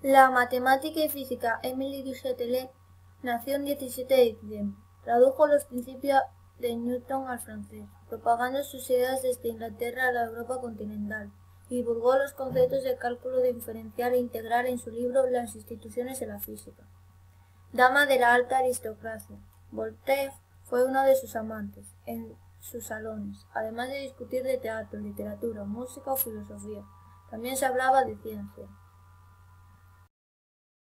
La matemática y física Émilie Duchâtelet nació el 17 de diciembre. Tradujo los principios de Newton al francés, propagando sus ideas desde Inglaterra a la Europa continental, y divulgó los conceptos de cálculo diferencial e integral en su libro Las instituciones de la física. Dama de la alta aristocracia, Voltaire fue uno de sus amantes en sus salones, además de discutir de teatro, literatura, música o filosofía. También se hablaba de ciencia.